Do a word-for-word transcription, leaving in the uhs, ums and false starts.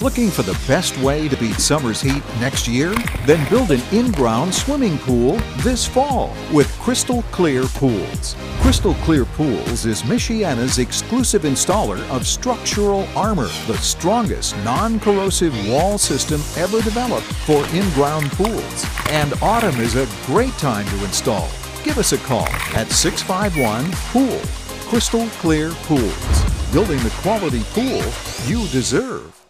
Looking for the best way to beat summer's heat next year? Then build an in-ground swimming pool this fall with Crystal Clear Pools. Crystal Clear Pools is Michiana's exclusive installer of structural armor, the strongest non-corrosive wall system ever developed for in-ground pools. And autumn is a great time to install. Give us a call at six five one, pool. Crystal Clear Pools, building the quality pool you deserve.